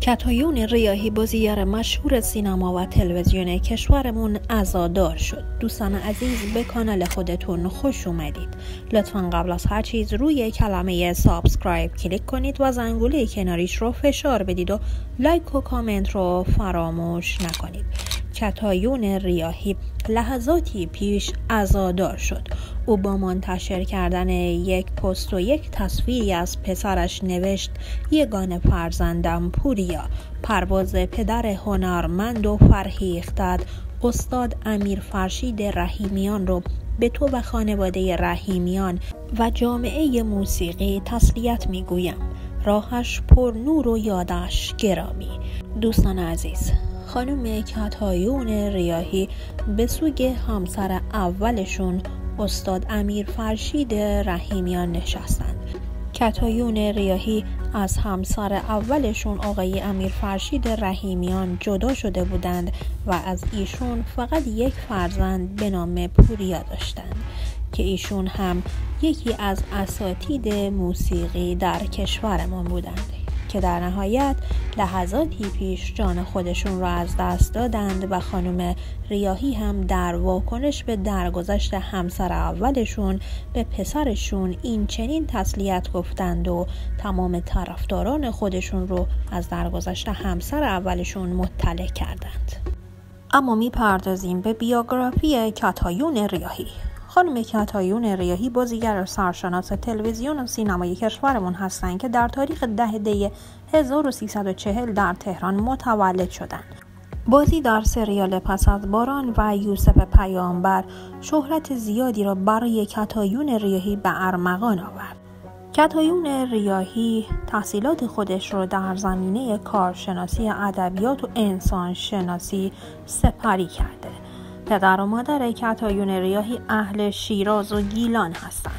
کتایون ریاحی بازیگر مشهور سینما و تلویزیون کشورمون عزادار شد. دوستان عزیز، به کانال خودتون خوش اومدید. لطفاً قبل از هر چیز روی کلمه سابسکرایب کلیک کنید و زنگوله کناریش رو فشار بدید و لایک و کامنت رو فراموش نکنید. کتایون ریاحی لحظاتی پیش عزادار شد. او با منتشر کردن یک پست و یک تصویری از پسرش نوشت: یگانه فرزندم پوریا، پرواز پدر هنرمند و فرهیختت استاد امیر فرشید رحیمیان رو به تو و خانواده رحیمیان و جامعه موسیقی تسلیت میگویم. راهش پر نور و یادش گرامی. دوستان عزیز، خانم کتایون ریاحی به سوی همسر اولشون استاد امیر فرشید رحیمیان نشستند. کتایون ریاحی از همسر اولشون آقای امیر فرشید رحیمیان جدا شده بودند و از ایشون فقط یک فرزند به نام پوریا داشتند که ایشون هم یکی از اساتید موسیقی در کشورمان بودند که در نهایت لحظاتی پیش جان خودشون را از دست دادند و خانم ریاحی هم در واکنش به درگذشت همسر اولشون به پسرشون این چنین تسلیت گفتند و تمام طرفداران خودشون رو از درگذشت همسر اولشون مطلع کردند. اما میپردازیم به بیوگرافی کتایون ریاحی. خانم کتایون ریاحی بازیگر سرشناس تلویزیون و سینمای کشورمون هستند که در تاریخ 10 دی 1340 در تهران متولد شدند. بازی در سریال پس از باران و یوسف پیامبر شهرت زیادی را برای کتایون ریاحی به ارمغان آورد. کتایون ریاحی تحصیلات خودش را در زمینه کارشناسی ادبیات و انسان شناسی سپری کرده. پدر و مادر کتایون ریاحی اهل شیراز و گیلان هستند.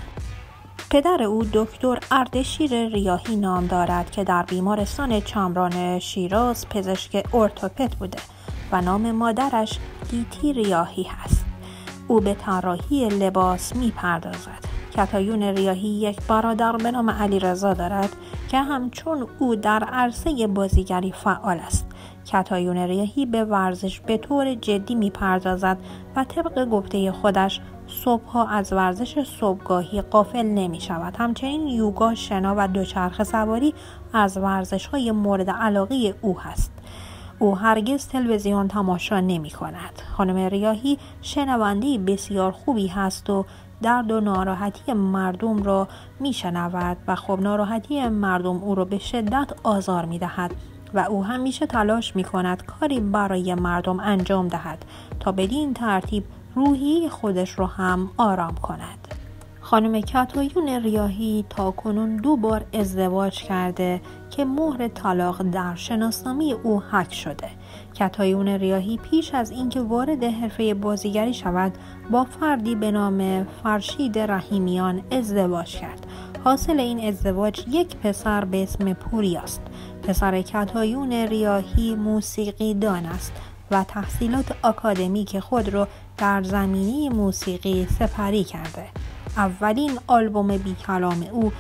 پدر او دکتر اردشیر ریاحی نام دارد که در بیمارستان چمران شیراز پزشک ارتوپد بوده و نام مادرش گیتی ریاحی هست. او به طراحی لباس می‌پردازد. کتایون ریاحی یک برادر به نام علیرضا دارد که همچون او در عرصه بازیگری فعال است. کتایون ریاحی به ورزش به طور جدی می‌پردازد و طبق گفته خودش صبح‌ها از ورزش صبحگاهی غافل نمی‌شود. همچنین یوگا، شنا و دوچرخه سواری از ورزش‌های مورد علاقه او هست. او هرگز تلویزیون تماشا نمی‌کند. خانم ریاحی شنونده بسیار خوبی هست و درد و ناراحتی مردم را می‌شنود و خب ناراحتی مردم او را به شدت آزار می‌دهد و او همیشه تلاش می‌کند کاری برای مردم انجام دهد تا بدین ترتیب روحی خودش رو هم آرام کند. خانم کتایون ریاحی تا کنون 2 بار ازدواج کرده که مهر طلاق در شناسنامه او حک شده. کتایون ریاحی پیش از اینکه وارد حرفه بازیگری شود با فردی به نام فرشید رحیمیان ازدواج کرد. حاصل این ازدواج یک پسر به اسم پوریاست. پسر کتایون ریاحی موسیقی دان است و تحصیلات آکادمیک خود را در زمینه موسیقی سپری کرده. اولین آلبوم بی کلام او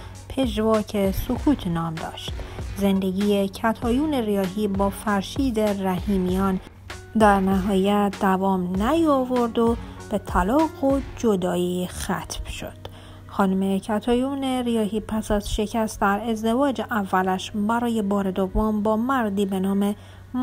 پژواک سکوت نام داشت. زندگی کتایون ریاحی با فرشید رحیمیان در نهایت دوام نیاورد و به طلاق و جدایی ختم شد. خانم کتایون ریاحی پس از شکست در ازدواج اولش برای بار دوم با مردی به نام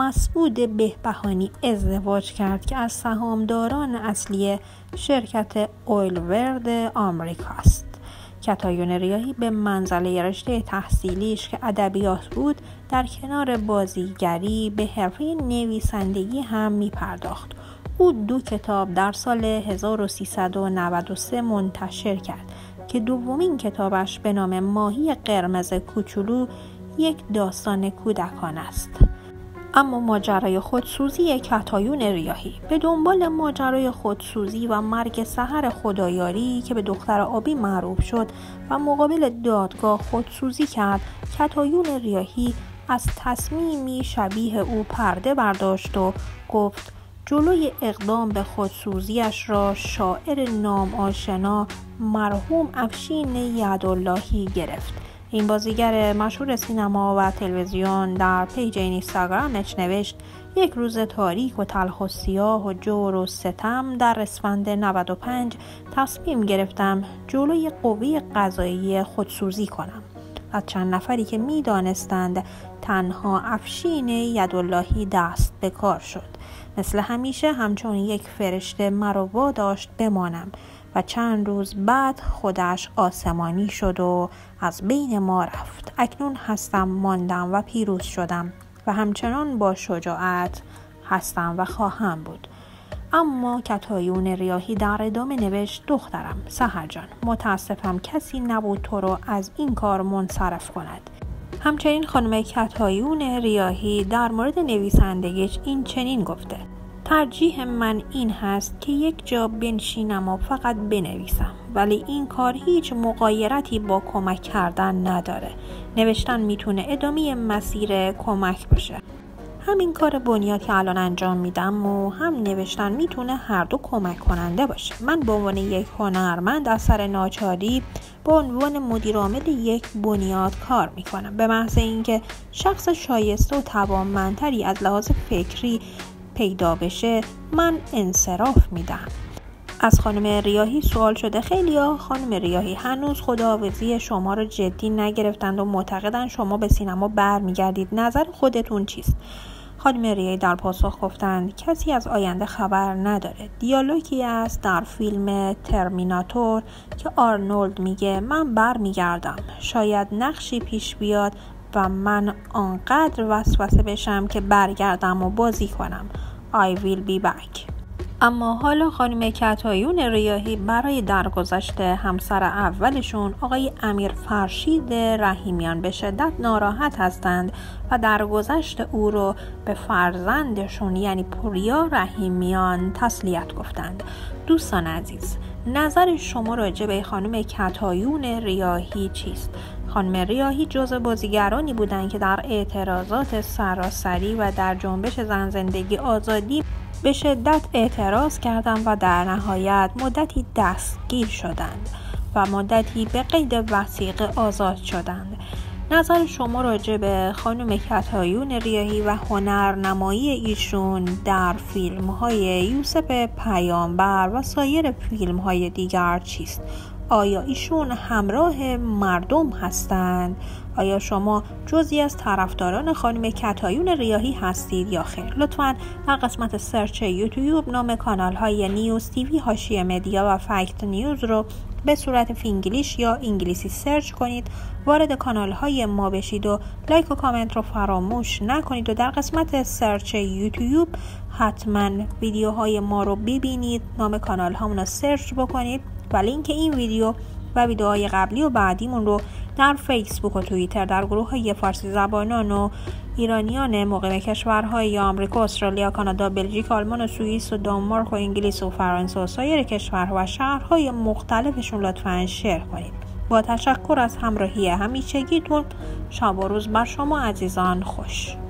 مسعود بهبهانی ازدواج کرد که از سهامداران اصلی شرکت اویلورد آمریکا است. کتایون ریاحی به منزله رشته تحصیلیش که ادبیات بود در کنار بازیگری به حرفه نویسندگی هم می پرداخت. او 2 کتاب در سال 1393 منتشر کرد که دومین کتابش به نام ماهی قرمز کوچولو یک داستان کودکان است. اما ماجرای خودسوزی کتایون ریاحی. به دنبال ماجرای خودسوزی و مرگ سحر خدایاری که به دختر آبی معروف شد و مقابل دادگاه خودسوزی کرد، کتایون ریاحی از تصمیمی شبیه او پرده برداشت و گفت جلوی اقدام به خودسوزیش را شاعر نام آشنا مرحوم افشین یداللهی گرفت. این بازیگر مشهور سینما و تلویزیون در پیج اینستاگرامش نوشت: یک روز تاریک و تلخ و سیاه و جور و ستم در اسفند 95 تصمیم گرفتم جلوی قوه قضاییه خودسوزی کنم. از چند نفری که می دانستند تنها افشین یداللهی دست به کار شد. مثل همیشه همچون یک فرشته مرا واداشت بمانم و چند روز بعد خودش آسمانی شد و از بین ما رفت. اکنون هستم، ماندم و پیروز شدم و همچنان با شجاعت هستم و خواهم بود. اما کتایون ریاحی در ادامه نوشت: دخترم سحر جان، متاسفم کسی نبود تو رو از این کار منصرف کند. همچنین خانم کتایون ریاحی در مورد نویسندگیش این چنین گفته: ترجیح من این هست که یک جا بنشینم و فقط بنویسم، ولی این کار هیچ مغایرتی با کمک کردن نداره. نوشتن میتونه ادامه مسیر کمک باشه. همین کار بنیاد که الان انجام میدم و هم نوشتن میتونه هر دو کمک کننده باشه. من به عنوان یک هنرمند اثر ناچاری به عنوان مدیرعامل یک بنیاد کار میکنم. به محض اینکه شخص شایسته و توانمندتری از لحاظ فکری پیدا بشه من انصراف میدم. از خانم ریاحی سوال شده: خیلی‌ها خانم ریاحی هنوز خداحافظی شما رو جدی نگرفتند و معتقدند شما به سینما برمیگردید. نظر خودتون چیست؟ خانم ریاحی در پاسخ گفتند: کسی از آینده خبر نداره. دیالوگی است در فیلم ترمیناتور که آرنولد میگه: من برمیگردم، شاید نقشی پیش بیاد و من آنقدر وسوسه بشم که برگردم و بازی کنم. I will be back. اما حالا خانم کتایون ریاحی برای درگذشت همسر اولشون آقای امیر فرشید رحیمیان به شدت ناراحت هستند و درگذشت او رو به فرزندشون یعنی پوریا رحیمیان تسلیت گفتند. دوستان عزیز، نظر شما راجع به خانم کتایون ریاحی چیست؟ خانم ریاحی جزو بازیگرانی بودند که در اعتراضات سراسری و در جنبش زن زندگی آزادی به شدت اعتراض کردند و در نهایت مدتی دستگیر شدند و مدتی به قید وثیقه آزاد شدند. نظر شما راجع به خانم کتایون ریاحی و هنرنمایی ایشون در فیلم‌های یوسف پیامبر و سایر فیلم‌های دیگر چیست؟ آیا ایشون همراه مردم هستند؟ آیا شما جزئی از طرفداران خانم کتایون ریاحی هستید یا خیر؟ لطفاً در قسمت سرچ یوتیوب نام کانال‌های نیوز تیوی، حاشیه مدیا و فکت نیوز رو به صورت فینگلیش یا انگلیسی سرچ کنید. وارد کانال‌های ما بشید و لایک و کامنت رو فراموش نکنید و در قسمت سرچ یوتیوب حتما ویدیوهای ما رو ببینید. نام کانال هامون رو سرچ بکنید و لینک این ویدیو و ویدیوهای قبلی و بعدیمون رو در فیسبوک و توییتر در گروه‌های فارسی زبانان و ایرانیان مقیم کشورهای آمریکا، استرالیا، کانادا، بلژیک، آلمان و سوئیس و دانمارک و انگلیس و فرانسه و سایر کشورها و شهرهای مختلفشون لطفاً شیر کنید. با تشکر از همراهی همیشگیتون. شب و روز بر شما عزیزان خوش.